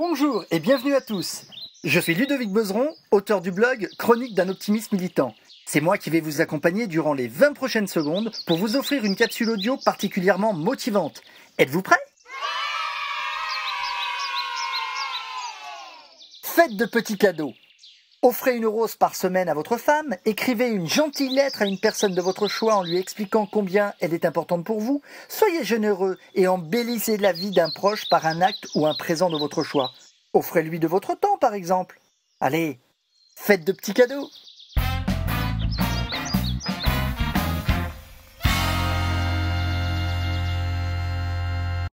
Bonjour et bienvenue à tous. Je suis Ludovic Bezeron, auteur du blog Chronique d'un optimiste militant. C'est moi qui vais vous accompagner durant les 20 prochaines secondes pour vous offrir une capsule audio particulièrement motivante. Êtes-vous prêts ? Faites de petits cadeaux. Offrez une rose par semaine à votre femme, écrivez une gentille lettre à une personne de votre choix en lui expliquant combien elle est importante pour vous, soyez généreux et embellissez la vie d'un proche par un acte ou un présent de votre choix. Offrez-lui de votre temps par exemple. Allez, faites de petits cadeaux.